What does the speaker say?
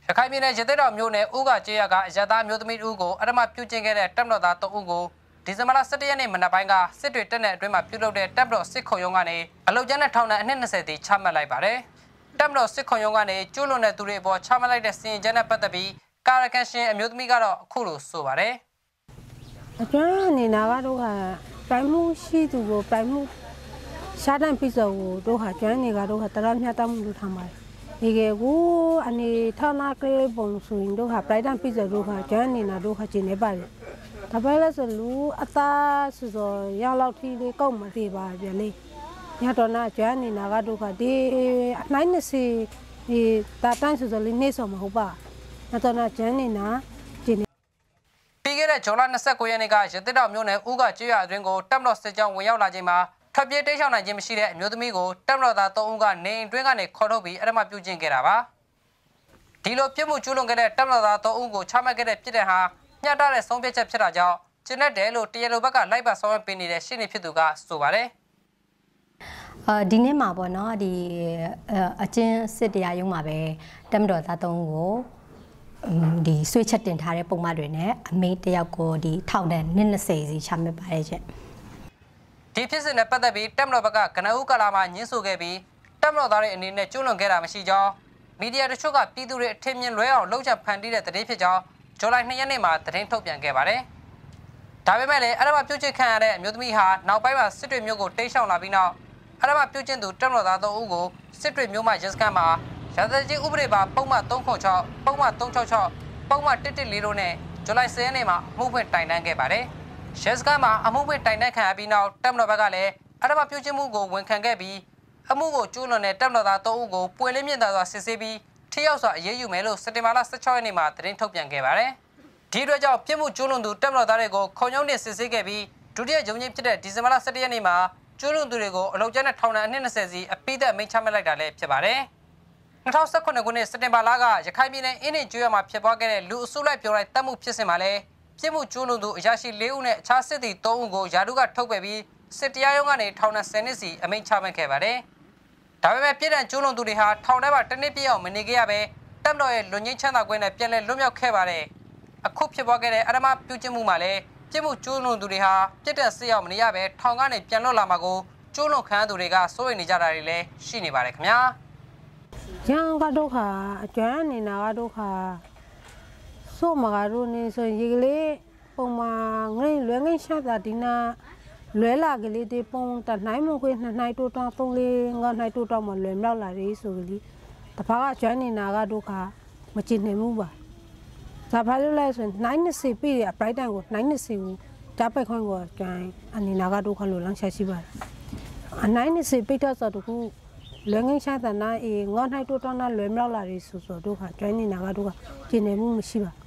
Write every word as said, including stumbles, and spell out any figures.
ရခိုင်ပြည်နယ်ရသေးတော်မြို့နယ်ဦးကကျေးရွာကရသားမျိုးသမီးဦးကိုအရမပြုကျင့်ခဲ့တဲ့တပ်မတော်သား၃ဦးကိုဒီဇင်ဘာလ၁၁ရက်နေ့မနက်ပိုင်းကစစ်တွေတက်တဲ့အတွင်းမှာပြုလုပ်တဲ့တပ်မတော်စစ်ခုံရုံးကနေအလုတ်ကျန်းတဲ့ထောင်ဒဏ်အနှစ်၂၀တိချမှတ်လိုက်ပါတယ်။တပ်မတော်စစ်ခုံရုံးကနေကျူးလွန်တဲ့သူတွေအပေါ်ချမှတ်လိုက်တဲ့စီရင်ချက်နဲ့ပတ်သက်ပြီးကာယကံရှင်အမျိုးသမီးကတော့အခုလိုဆိုပါတယ်။အကျွမ်းအနေနာကတော့ပိုင်မှုရှိသူကိုပိုင်မှုရှားတန်းပြစောကိုတို့ဟာကျွမ်းနေကတော့တရားမျှတမှုလို့ထားပါတယ်။ဒီကေကိုအနေထောင်းနာကလေးပုံဆိုရင်တို့ဟာပရိုက်တန်ပြစောတို့ဟာကျွမ်းနေနာတို့ဟာကျင်းနေပါတယ်။ဒါပဲလဲဆိုလူအသားဆိုဆိုရောက်လောက်ထိလေးကောက်မသေးပါဗျလေ။ညတော့နာကျွမ်းနေနာကတော့ဒီအနိုင်နေစီဒီတာတန်းဆိုဆိုလေးနေဆိုမဟုတ်ပါ။ညတော့နာကျွမ်းနေနာကျင်းပြီးခဲ့တဲ့ဇွန်လ၂၉ရက်နေ့ကရသေတော်မြို့နယ်ဦးကကျေးရွာအတွင်းကိုတပ်မတော်စစ်ကြောင်းဝင်ရောက်လာချိန်မှာထွက်ပြေးတိမ်းရှောင်နိုင်ခြင်းမရှိတဲ့အမျိုးသမီးကိုတပ်မတော်သား၃ဦးကနေအိမ်တွင်းကနေခေါ်ထုတ်ပြီးအရမပြုကျင့်ခဲ့တာပါဒီလိုပြစ်မှုကျူးလွန်ခဲ့တဲ့တပ်မတော်သား၃ဦးကိုချမှတ်ခဲ့တဲ့ပြစ်ဒဏ်ဟာမျှတတဲ့ဆုံးဖြတ်ချက်ဖြစ်တာကြောင့်ကျင်းတဲ့လို့တရားလိုဘက်ကလိုက်ပါဆောင်ရွက်ပေးနေတဲ့ရှင်းနေဖြစ်သူကဆိုပါတယ်အာဒီနေ့မှာပေါ့နော်ဒီအချင်းစစ်တရားရုံးမှာပဲတပ်မတော်သား၃ဦးကိုဒီဆွေးချက်တင်ထားတဲ့ပုံမှန်တွေနဲ့အမေတယောက်ကိုဒီထောက်တဲ့နှစ်၂၀စီချမှတ်ပါတယ်ချက်ဒီဖြစ်စဉ်နဲ့ပတ်သက်ပြီးတပ်မတော်ဘက်ကကနဦးကာလာမှာညှင်းဆိုခဲ့ပြီးတပ်မတော်သားတွေအနေနဲ့ကျူးလွန်ခဲ့တာမရှိကြောင်းမီဒီယာတချို့ကပြည်သူတွေအထင်မြင်လွဲအောင်လှုပ်ချက်ဖန်တီးတဲ့သတင်းဖြစ်ကြောင်းဇူလိုင်၂ရက်နေ့မှာသတင်းထုတ်ပြန်ခဲ့ပါတယ်။ဒါပေမဲ့လည်းအရမပြုတ်ချခံရတဲ့အမျိုးသမီးဟာနောက်ပိုင်းမှာစစ်တွေမြို့ကိုတိမ်းရှောင်လာပြီးနောက်အရမပြုတ်ချသူတပ်မတော်သား၃ဦးကိုစစ်တွေမြို့မှာရဲစခန်းမှာရာဇသတ်ကြီးဥပဒေပါပုံမှန်၃ခု၆ပုံမှန်၃၆၆ပုံမှန်၁၁၄တို့နဲ့ဇူလိုင်၁၀ရက်နေ့မှာအမှုဖွင့်တိုင်တန်းခဲ့ပါတယ်။ရဲစခန်းမှာအမှုဖွင့်တိုင်တန်းခံရပြီးနောက်တပ်မတော်ဘက်ကလည်းအရမပြုတ်ချမှုကိုဝန်ခံခဲ့ပြီးအမှုကိုကျူးလွန်တဲ့တပ်မတော်သား၃ဦးကိုပွင့်လင်းမြင့်သာစွာစစ်ဆေးပြီးထိရောက်စွာအရေးယူမယ်လို့စက်တင်ဘာလ၁၆ရက်နေ့မှာသတင်းထုတ်ပြန်ခဲ့ပါတယ်။ဒီအတွက်ကြောင့်ပြစ်မှုကျူးလွန်သူတပ်မတော်သားတွေကိုခုံရုံးတင်စစ်ဆေးခဲ့ပြီးဒုတိယရုံးချင်းဖြစ်တဲ့ဒီဇင်ဘာလ၁၁ရက်နေ့မှာကျူးလွန်သူတွေကိုအလုတ်ကျန်းတဲ့ထောင်ဒဏ်အနှစ်၂၀စီအပိသက်အမိန့်ချမှတ်လိုက်တာလည်းဖြစ်ပါတယ်။၂၀၁၇ခုနှစ်စက်တင်ဘာလကရခိုင်ပြည်နယ်အင်းဒင်ကျွော်မှာဖြစ်ပွားခဲ့တဲ့လူအစုလိုက်ပြောလိုက်တပ်မှုဖြစ်စဉ်မှာလည်းပြစ်မှုကျူးလွန်သူအရာရှိ၄ဦးနဲ့အခြားစစ်သည်၃ဦးကိုယာတုကထုတ်ပယ်ပြီးစစ်တရားရုံးကနေထောင်ဒဏ်၁၀နှစ်စီအမိန့်ချမှတ်ခဲ့ပါတယ်။ဒါပေမဲ့ပြည်ထောင်ကျူးလွန်သူတွေဟာထောင်ထဲမှာတစ်နှစ်ပြည့်အောင်မနေခဲ့ရဘဲတပ်မတော်ရဲ့လွတ်ငြိမ်းချမ်းသာခွင့်နဲ့ပြန်လည်လွတ်မြောက်ခဲ့ပါတယ်။အခုဖြစ်ပွားခဲ့တဲ့အရမပြုကျင့်မှုမှာလည်းပြစ်မှုကျူးလွန်သူတွေဟာပြစ်ဒဏ်စစ်ရောက်မနေရဘဲထောင်ကနေပြန်လွတ်လာမှာကိုကျူးလွန်ခံသူတွေကစိုးရိမ်နေကြတာတွေလည်းရှိနေပါတယ်ခင်ဗျာ။ရန်ကတော့ခါအကျွမ်းနေနာကတော့ခါဆိုမကတော့နေဆိုရေကလေးပုံမှာငိမ့်လွယ်ငိမ့်ရှာတာဒီနာလွဲလာကလေးဒီပုံတနိုင်မခွေနှစ်နိုင်တိုးတောင်းသုံးလေးငါနိုင်တိုးတောင်းမလွယ်မြောက်လာရေးဆိုကလေးတဖာကကျွမ်းနေနာကတော့ခါမချင်နေမှုပါဒါဖာလို့လဲဆိုနိုင်နှစ်စီပြည့်အပရိုက်တန်ကိုနိုင်နှစ်စီကိုကြားပိုက်ခွင့်ကိုကျွမ်းအနေနာကတော့ခါလို့လမ်းချက်ရှိပါတယ်အနိုင်နှစ်စီပြည့်တော့ဆိုတခုလွယ်ငင်းရှာတဲ့နာအေးငေါနိုင်တိုးတောင်းနာလွယ်မြောက်လာရေးဆိုဆိုတို့ခါကျွမ်းနေနာကတော့ကျင်နေမှုမရှိပါ